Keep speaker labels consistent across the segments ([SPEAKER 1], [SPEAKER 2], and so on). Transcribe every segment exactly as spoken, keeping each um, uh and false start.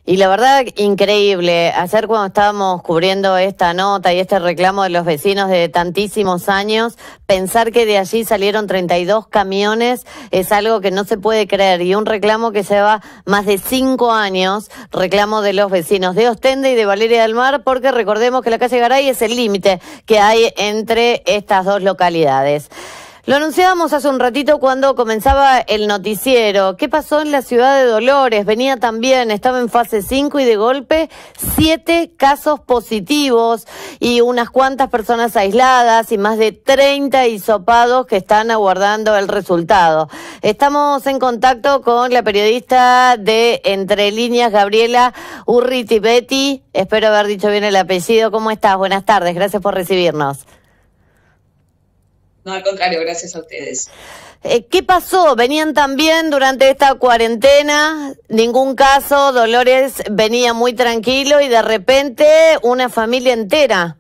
[SPEAKER 1] Y la verdad, increíble. Ayer cuando estábamos cubriendo esta nota y este reclamo de los vecinos de tantísimos años, pensar que de allí salieron treinta y dos camiones es algo que no se puede creer. Y un reclamo que lleva más de cinco años, reclamo de los vecinos de Ostende y de Valeria del Mar, porque recordemos que la calle Garay es el límite que hay entre estas dos localidades. Lo anunciábamos hace un ratito cuando comenzaba el noticiero. ¿Qué pasó en la ciudad de Dolores? Venía también, estaba en fase cinco y de golpe siete casos positivos y unas cuantas personas aisladas y más de treinta hisopados que están aguardando el resultado. Estamos en contacto con la periodista de Entre Líneas, Gabriela Urritibetti. Espero haber dicho bien el apellido. ¿Cómo estás? Buenas tardes, gracias por recibirnos.
[SPEAKER 2] No, al contrario, gracias a ustedes.
[SPEAKER 1] Eh, ¿Qué pasó? ¿Venían también durante esta cuarentena? Ningún caso, Dolores venía muy tranquilo y de repente una familia entera.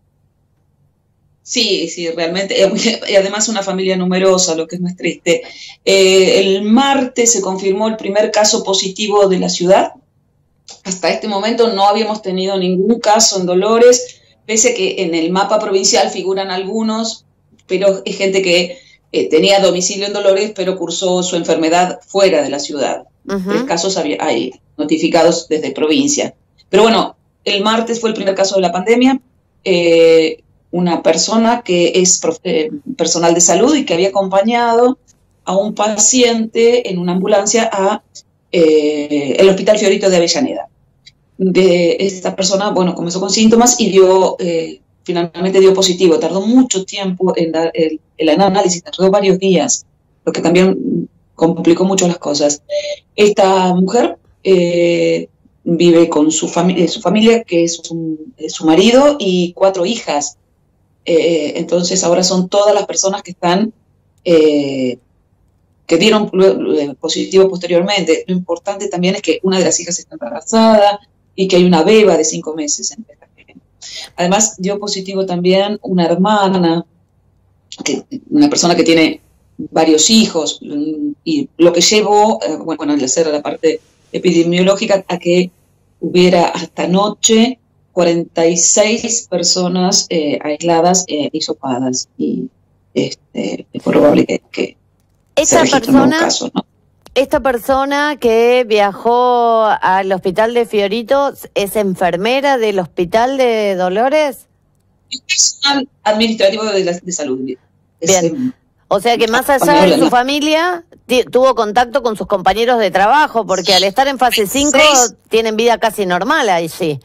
[SPEAKER 2] Sí, sí, realmente, y además una familia numerosa, lo que es más triste. Eh, el martes se confirmó el primer caso positivo de la ciudad. Hasta este momento no habíamos tenido ningún caso en Dolores, pese a que en el mapa provincial figuran algunos, pero es gente que eh, tenía domicilio en Dolores, pero cursó su enfermedad fuera de la ciudad. Uh-huh. Tres casos había, hay notificados desde provincia. Pero bueno, el martes fue el primer caso de la pandemia. Eh, una persona que es prof, eh, personal de salud y que había acompañado a un paciente en una ambulancia a eh, el Hospital Fiorito de Avellaneda. De esta persona, bueno, comenzó con síntomas y dio... Eh, finalmente dio positivo, tardó mucho tiempo en dar el, el análisis, tardó varios días, lo que también complicó mucho las cosas. Esta mujer eh, vive con su, fami su familia, que es su, su marido y cuatro hijas. Eh, entonces ahora son todas las personas que están, eh, que dieron positivo posteriormente. Lo importante también es que una de las hijas está embarazada y que hay una beba de cinco meses en esta. Además, dio positivo también una hermana, que, una persona que tiene varios hijos, y lo que llevó, eh, bueno, al hacer la parte epidemiológica, a que hubiera hasta anoche cuarenta y seis personas eh, aisladas e eh, hisopadas. Y este, es probable que, que
[SPEAKER 1] esa persona, caso, ¿no? Esta persona que viajó al hospital de Fiorito, ¿es enfermera del hospital de Dolores?
[SPEAKER 2] Es personal administrativo de, la, de salud.
[SPEAKER 1] Bien, es, o sea que más allá de su familia, tuvo contacto con sus compañeros de trabajo, porque al estar en fase cinco tienen vida casi normal ahí, sí.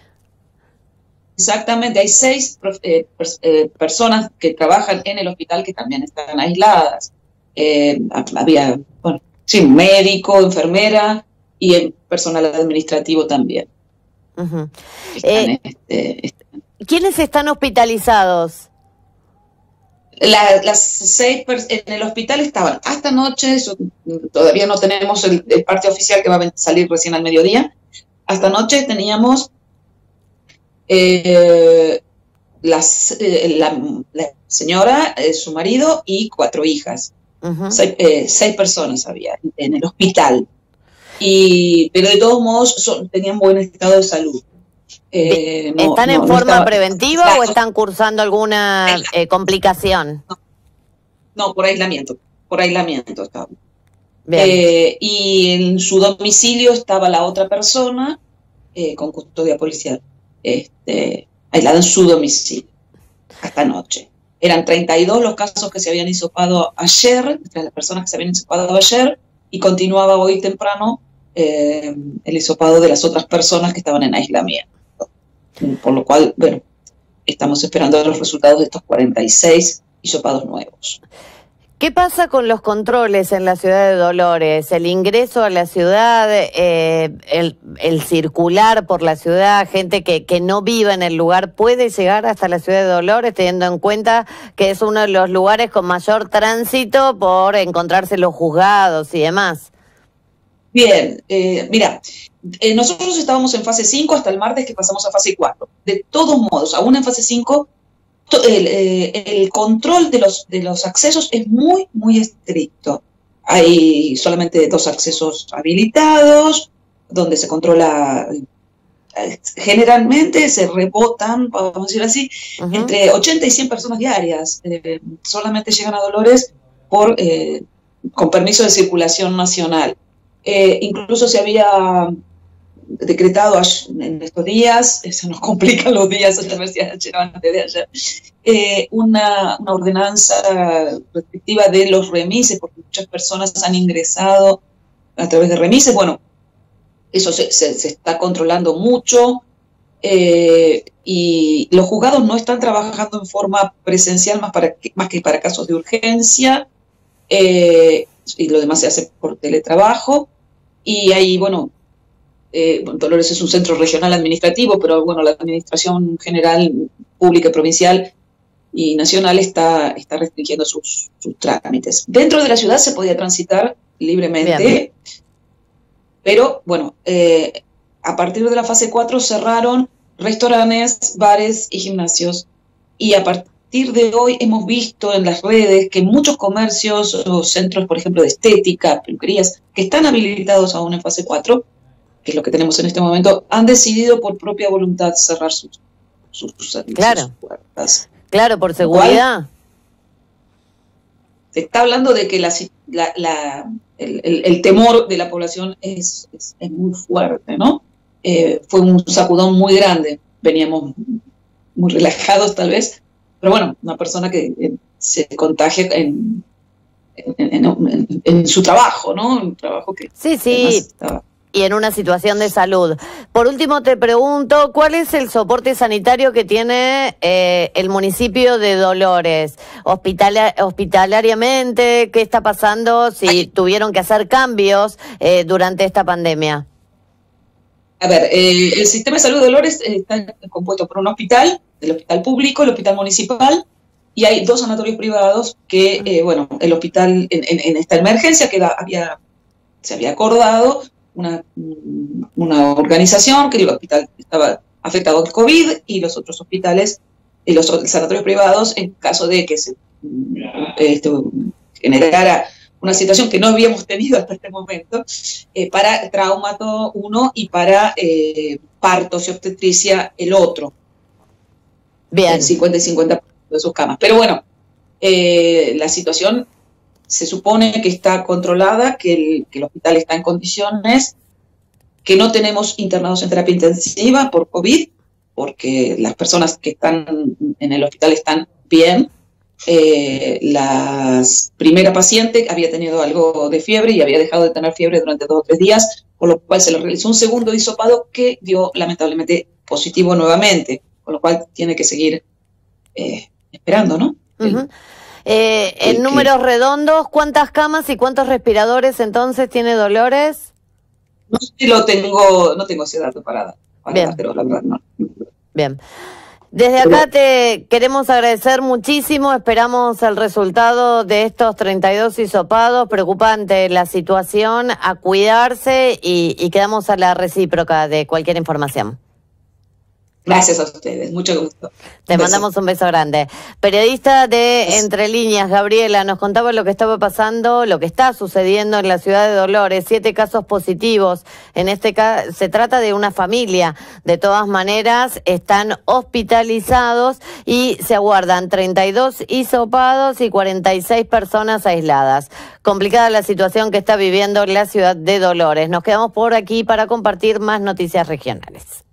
[SPEAKER 2] Exactamente, hay seis eh, pers eh, personas que trabajan en el hospital que también están aisladas. Eh, había, bueno, sí, médico, enfermera y el personal administrativo también.
[SPEAKER 1] Uh-huh. Están, eh, este, este. ¿Quiénes están hospitalizados?
[SPEAKER 2] La, las seis en el hospital estaban hasta anoche, yo, todavía no tenemos el, el parte oficial que va a salir recién al mediodía. Hasta anoche teníamos eh, las, eh, la, la señora, eh, su marido y cuatro hijas. Uh-huh. seis, eh, seis personas había en el hospital, y, pero de todos modos son, tenían buen estado de salud. Eh, no,
[SPEAKER 1] ¿Están
[SPEAKER 2] no,
[SPEAKER 1] en
[SPEAKER 2] no
[SPEAKER 1] forma
[SPEAKER 2] estaba,
[SPEAKER 1] preventiva claro, o están cursando alguna eh, complicación?
[SPEAKER 2] No, no, por aislamiento, por aislamiento estaban. Eh, y en su domicilio estaba la otra persona eh, con custodia policial, este, aislada en su domicilio, hasta anoche. Eran treinta y dos los casos que se habían hisopado ayer, entre las personas que se habían hisopado ayer, y continuaba hoy temprano eh, el hisopado de las otras personas que estaban en aislamiento. Por lo cual, bueno, estamos esperando los resultados de estos cuarenta y seis hisopados nuevos.
[SPEAKER 1] ¿Qué pasa con los controles en la ciudad de Dolores? El ingreso a la ciudad, eh, el, el circular por la ciudad, gente que, que no viva en el lugar, ¿puede llegar hasta la ciudad de Dolores, teniendo en cuenta que es uno de los lugares con mayor tránsito por encontrarse los juzgados y demás?
[SPEAKER 2] Bien, eh, mira, eh, nosotros estábamos en fase cinco hasta el martes que pasamos a fase cuatro. De todos modos, aún en fase cinco... El, eh, el control de los, de los accesos es muy, muy estricto. Hay solamente dos accesos habilitados, donde se controla, generalmente se rebotan, vamos a decir así, uh-huh. entre ochenta y cien personas diarias. Eh, solamente llegan a Dolores por eh, con permiso de circulación nacional. Eh, incluso se había decretado en estos días, se nos complican los días, a ver si ayer o antes de ayer, eh, una, una ordenanza restrictiva de los remises, porque muchas personas han ingresado a través de remises. Bueno, eso se, se, se está controlando mucho, eh, y los juzgados no están trabajando en forma presencial más, para que, más que para casos de urgencia, eh, y lo demás se hace por teletrabajo, y ahí, bueno, eh, Dolores es un centro regional administrativo, pero bueno, la administración general, pública, provincial y nacional está, está restringiendo sus, sus trámites. Dentro de la ciudad se podía transitar libremente, bien, pero bueno, eh, a partir de la fase cuatro cerraron restaurantes, bares y gimnasios, y a partir de hoy hemos visto en las redes que muchos comercios o centros, por ejemplo, de estética, peluquerías, que están habilitados aún en fase cuatro, que es lo que tenemos en este momento, han decidido por propia voluntad cerrar sus, sus, sus servicios.
[SPEAKER 1] Claro,
[SPEAKER 2] puertas.
[SPEAKER 1] Claro, por seguridad.
[SPEAKER 2] Se está hablando de que la, la, la, el, el, el temor de la población es, es, es muy fuerte, ¿no? Eh, fue un sacudón muy grande, veníamos muy relajados tal vez, pero bueno, una persona que eh, se contagia en, en, en, en, en su trabajo, ¿no? Un trabajo que
[SPEAKER 1] sí, sí. Estaba... y en una situación de salud. Por último, te pregunto, ¿cuál es el soporte sanitario que tiene eh, el municipio de Dolores? Hospitala- hospitalariamente, ¿qué está pasando si Ay. tuvieron que hacer cambios eh, durante esta pandemia?
[SPEAKER 2] A ver, eh, el sistema de salud de Dolores está compuesto por un hospital, el hospital público, el hospital municipal, y hay dos sanatorios privados que, eh, bueno, el hospital, en, en, en esta emergencia que había, se había acordado, Una, una organización que el hospital estaba afectado al COVID y los otros hospitales y los sanatorios privados en caso de que se este, generara una situación que no habíamos tenido hasta este momento, eh, para traumato uno y para eh, partos y obstetricia el otro.
[SPEAKER 1] Bien.
[SPEAKER 2] El cincuenta y cincuenta de sus camas. Pero bueno, eh, la situación se supone que está controlada, que el, que el hospital está en condiciones, que no tenemos internados en terapia intensiva por COVID, porque las personas que están en el hospital están bien. Eh, la primera paciente había tenido algo de fiebre y había dejado de tener fiebre durante dos o tres días, por lo cual se le realizó un segundo hisopado que dio lamentablemente positivo nuevamente, con lo cual tiene que seguir eh, esperando, ¿no?
[SPEAKER 1] Uh-huh. El, Eh, en sí, números sí. redondos, ¿cuántas camas y cuántos respiradores entonces tiene Dolores?
[SPEAKER 2] No sé si lo tengo, no tengo ese dato para, para
[SPEAKER 1] Bien.
[SPEAKER 2] Dar, pero la verdad no.
[SPEAKER 1] Bien. Desde acá te queremos agradecer muchísimo, esperamos el resultado de estos treinta y dos hisopados, preocupante la situación, a cuidarse y, y quedamos a la recíproca de cualquier información.
[SPEAKER 2] Gracias a ustedes, mucho gusto.
[SPEAKER 1] Te mandamos un beso grande. Periodista de Entre Líneas, Gabriela, nos contaba lo que estaba pasando, lo que está sucediendo en la ciudad de Dolores, siete casos positivos. En este caso se trata de una familia. De todas maneras, están hospitalizados y se aguardan treinta y dos hisopados y cuarenta y seis personas aisladas. Complicada la situación que está viviendo la ciudad de Dolores. Nos quedamos por aquí para compartir más noticias regionales.